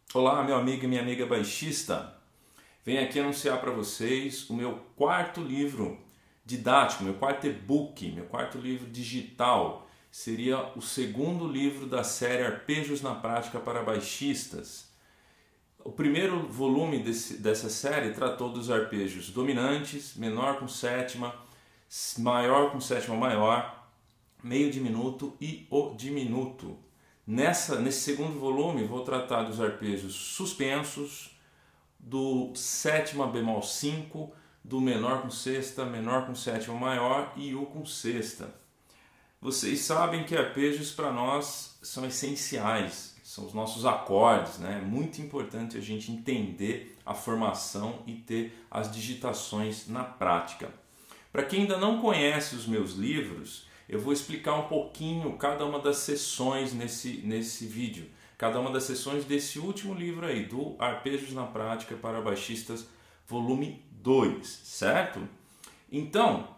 Olá, meu amigo e minha amiga baixista. Venho aqui anunciar para vocês o meu quarto livro didático, meu quarto e-book, meu quarto livro digital. Seria o segundo livro da série Arpejos na Prática para Baixistas. O primeiro volume dessa série tratou dos arpejos dominantes, menor com sétima, maior com sétima maior, meio diminuto e o diminuto. Nesse segundo volume vou tratar dos arpejos suspensos, do sétima bemol 5, do menor com sexta, menor com sétima maior e o com sexta. Vocês sabem que arpejos para nós são essenciais, são os nossos acordes, né? É muito importante a gente entender a formação e ter as digitações na prática. Para quem ainda não conhece os meus livros, eu vou explicar um pouquinho cada uma das sessões nesse vídeo. Cada uma das sessões desse último livro aí, do Arpejos na Prática para Baixistas, volume 2, certo? Então,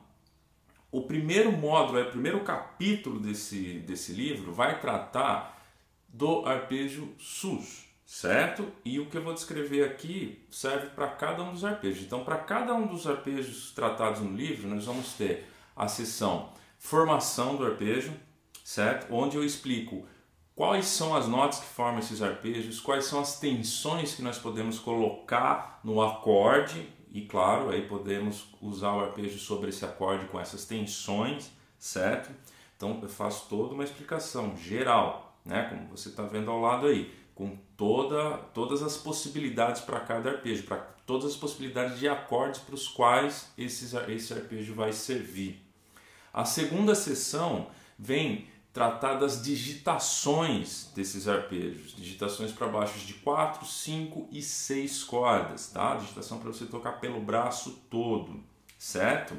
o primeiro módulo, o primeiro capítulo desse livro vai tratar do arpejo sus, certo? E o que eu vou descrever aqui serve para cada um dos arpejos. Então, para cada um dos arpejos tratados no livro, nós vamos ter a sessão formação do arpejo, certo? Onde eu explico quais são as notas que formam esses arpejos, quais são as tensões que nós podemos colocar no acorde e, claro, aí podemos usar o arpejo sobre esse acorde com essas tensões, certo? Então eu faço toda uma explicação geral, né? Como você está vendo ao lado aí, com todas as possibilidades para cada arpejo, para todas as possibilidades de acordes para os quais esse arpejo vai servir. A segunda sessão vem tratar das digitações desses arpejos, digitações para baixos de 4, 5 e 6 cordas, tá? Digitação para você tocar pelo braço todo, certo?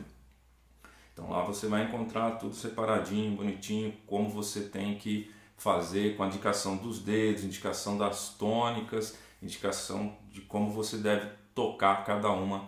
Então lá você vai encontrar tudo separadinho, bonitinho, como você tem que fazer com a indicação dos dedos, indicação das tônicas, indicação de como você deve tocar cada um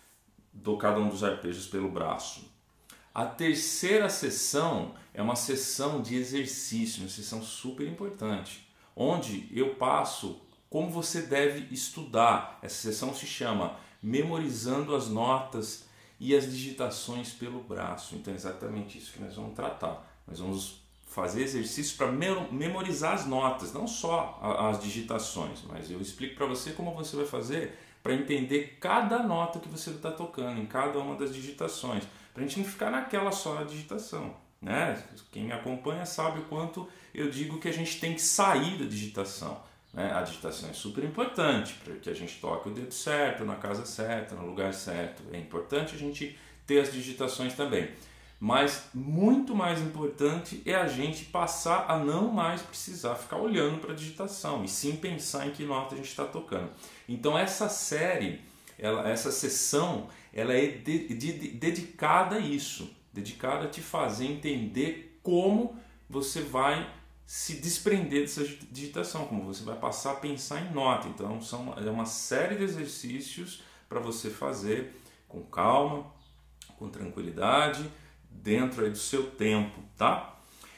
dos arpejos pelo braço. A terceira sessão é uma sessão de exercício, uma sessão super importante, onde eu passo como você deve estudar. Essa sessão se chama Memorizando as Notas e as Digitações pelo Braço. Então é exatamente isso que nós vamos tratar. Nós vamos fazer exercícios para memorizar as notas, não só as digitações, mas eu explico para você como você vai fazer para entender cada nota que você está tocando em cada uma das digitações, para a gente não ficar naquela só na digitação, né? Quem me acompanha sabe o quanto eu digo que a gente tem que sair da digitação, né? A digitação é super importante para que a gente toque o dedo certo, na casa certa, no lugar certo. É importante a gente ter as digitações também. Mas muito mais importante é a gente passar a não mais precisar ficar olhando para a digitação e sim pensar em que nota a gente está tocando. Então essa série, essa sessão, ela é dedicada a isso, dedicada a te fazer entender como você vai se desprender dessa digitação, como você vai passar a pensar em nota. Então é uma série de exercícios para você fazer com calma, com tranquilidade, dentro aí do seu tempo, tá?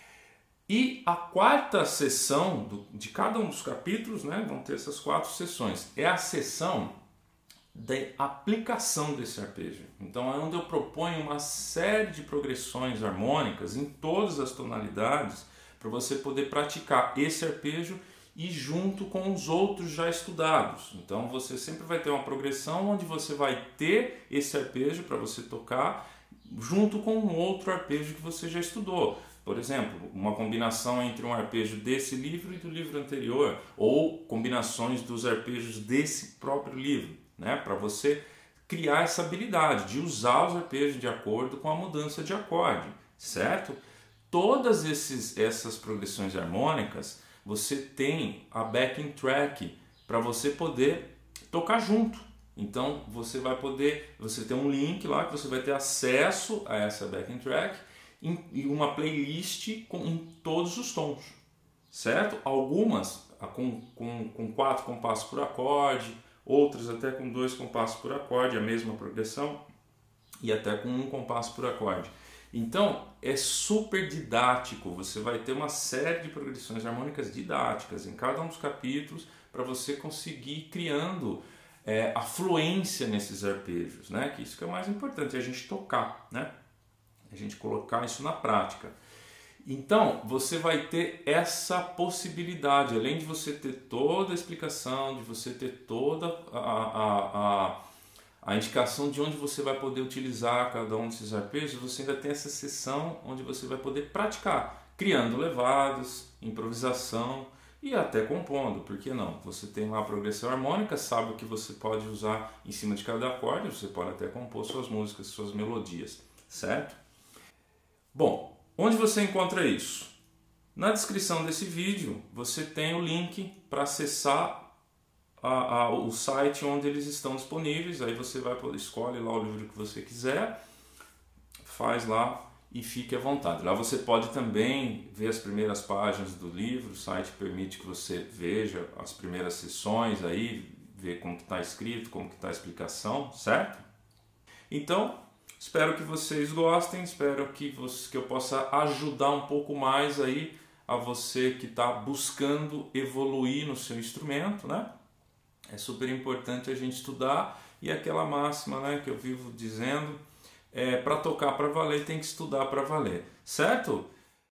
E a quarta sessão de cada um dos capítulos, né, vão ter essas 4 sessões, é a sessão da aplicação desse arpejo. Então é onde eu proponho uma série de progressões harmônicas em todas as tonalidades para você poder praticar esse arpejo e junto com os outros já estudados. Então você sempre vai ter uma progressão onde você vai ter esse arpejo para você tocar junto com um outro arpejo que você já estudou. Por exemplo, uma combinação entre um arpejo desse livro e do livro anterior, ou combinações dos arpejos desse próprio livro, né? Para você criar essa habilidade de usar os arpejos de acordo com a mudança de acorde, certo? Todas essas progressões harmônicas, você tem a backing track para você poder tocar junto. Então você tem um link lá que você vai ter acesso a essa backing track e uma playlist em todos os tons, certo? Algumas com 4 compassos por acorde, outras até com 2 compassos por acorde, a mesma progressão, e até com 1 compasso por acorde. Então é super didático, você vai ter uma série de progressões harmônicas didáticas em cada um dos capítulos para você conseguir ir criando a fluência nesses arpejos, né? Que isso que é o mais importante, é a gente tocar, né? A gente colocar isso na prática. Então, você vai ter essa possibilidade, além de você ter toda a explicação, de você ter toda a indicação de onde você vai poder utilizar cada um desses arpejos, você ainda tem essa sessão onde você vai poder praticar, criando levadas, improvisação e até compondo, por que não? Você tem lá a progressão harmônica, sabe o que você pode usar em cima de cada acorde, você pode até compor suas músicas, suas melodias, certo? Bom, onde você encontra isso? Na descrição desse vídeo você tem o link para acessar o site onde eles estão disponíveis. Aí você escolhe lá o livro que você quiser, faz lá e fique à vontade. Lá você pode também ver as primeiras páginas do livro, o site permite que você veja as primeiras sessões, aí ver como que está escrito, como que está a explicação, certo? Então, espero que vocês gostem, espero que eu possa ajudar um pouco mais aí a você que está buscando evoluir no seu instrumento, né? É super importante a gente estudar, e aquela máxima, né, que eu vivo dizendo, para tocar para valer tem que estudar para valer, certo?